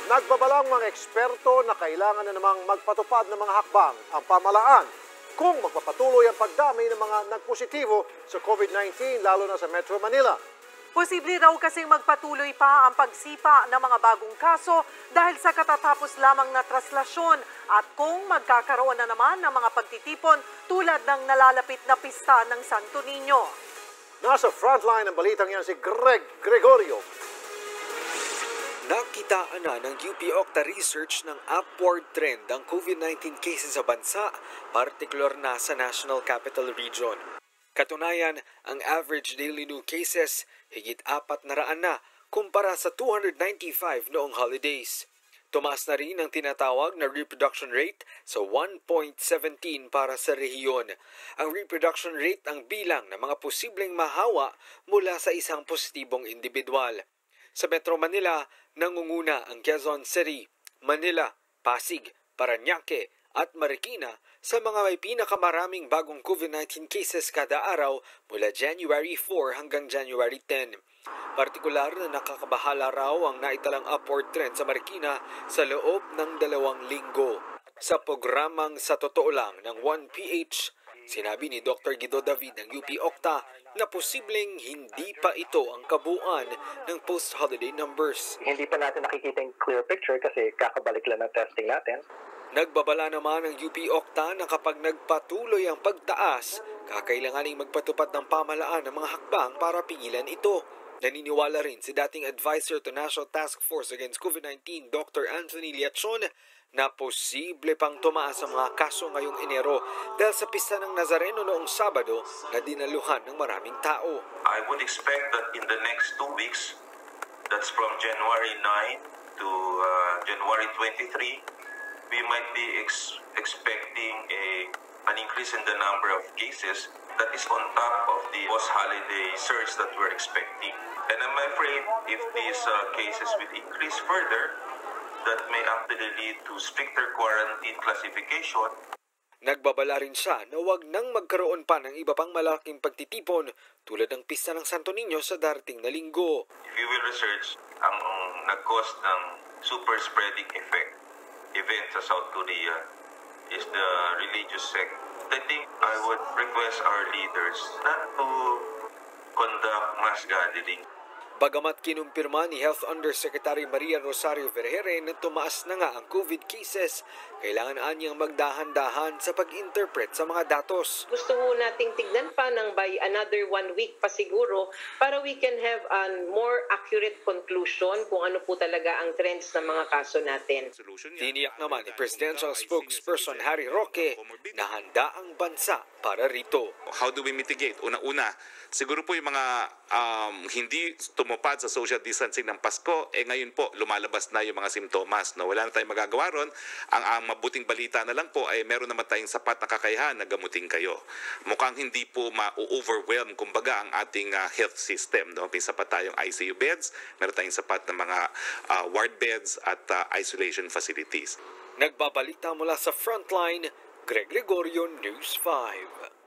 Nagbabalang mga eksperto na kailangan na namang magpatupad ng mga hakbang ang pamahalaan kung magpapatuloy ang pagdami ng mga nagpositibo sa COVID-19 lalo na sa Metro Manila. Posible raw kasing magpatuloy pa ang pagsipa ng mga bagong kaso dahil sa katatapos lamang na traslasyon at kung magkakaroon na naman ng mga pagtitipon tulad ng nalalapit na pista ng Santo Niño. Nasa frontline ng balitang yan si Greg Gregorio. Nakitaan na ng UP OCTA research ng upward trend ang COVID-19 cases sa bansa, partikular na sa National Capital Region. Katunayan, ang average daily new cases higit 400 na kumpara sa 295 noong holidays. Tumaas na rin ang tinatawag na reproduction rate sa 1.17 para sa rehiyon. Ang reproduction rate ang bilang ng mga posibleng mahawa mula sa isang positibong individual. Sa Metro Manila, nangunguna ang Quezon City, Manila, Pasig, Parañaque at Marikina sa mga may pinakamaraming bagong COVID-19 cases kada araw mula January 4 hanggang January 10. Partikular na nakakabahala raw ang naitalang upward trend sa Marikina sa loob ng 2 linggo. Sa programang Sa Totoo Lang ng 1PH, sinabi ni Dr. Guido David ng UP OCTA na posibleng hindi pa ito ang kabuuan ng post-holiday numbers. Hindi pa natin nakikita yung clear picture kasi kakabalik lang ng testing natin. Nagbabala naman ang UP OCTA na kapag nagpatuloy ang pagtaas, kakailanganing magpatupad ng pamahalaan ng mga hakbang para pigilan ito. Naniniwala rin si dating Advisor to National Task Force Against COVID-19 Dr. Anthony Liachon na posible pang tumaas ang mga kaso ngayong Enero dahil sa pista ng Nazareno noong Sabado na dinaluhan ng maraming tao. I would expect that in the next 2 weeks, that's from January 9 to January 23, we might be expecting an increase in the number of cases that is on top of the post-holiday surge that we're expecting. And I'm afraid if these cases will increase further, that may actually lead to stricter quarantine classification. Nagbabala rin siya na huwag nang magkaroon pa ng iba pang malaking pagtitipon tulad ng pista ng Santo Niño sa darating na linggo. If you will research ang nag-cause ng super spreading effect event sa South Korea is the religious sect. I think I would request our leaders not to conduct mass gathering. Bagamat kinumpirma ni Health Undersecretary Maria Rosario Vergere na tumaas na nga ang COVID cases, kailangan anyang magdahan-dahan sa pag-interpret sa mga datos. Gusto mo nating tignan pa ng by another 1 week pa siguro para we can have a more accurate conclusion kung ano po talaga ang trends ng mga kaso natin. Tiniyak naman ni Presidential Spokesperson Harry Roque na handa ang bansa para rito. How do we mitigate? Una-una, siguro po yung mga hindi tumupad sa social distancing ng Pasko, ngayon po lumalabas na yung mga simptomas. No? Wala na tayong magagawa ron. Ang mabuting balita na lang po ay meron naman tayong sapat na kakayahan na gamutin kayo. Mukhang hindi po ma-overwhelm kumbaga ang ating health system. No? May sapat tayong ICU beds, meron tayong sapat na mga ward beds at isolation facilities. Nagbabalita mula sa Frontline, Greg Gregorio, News 5.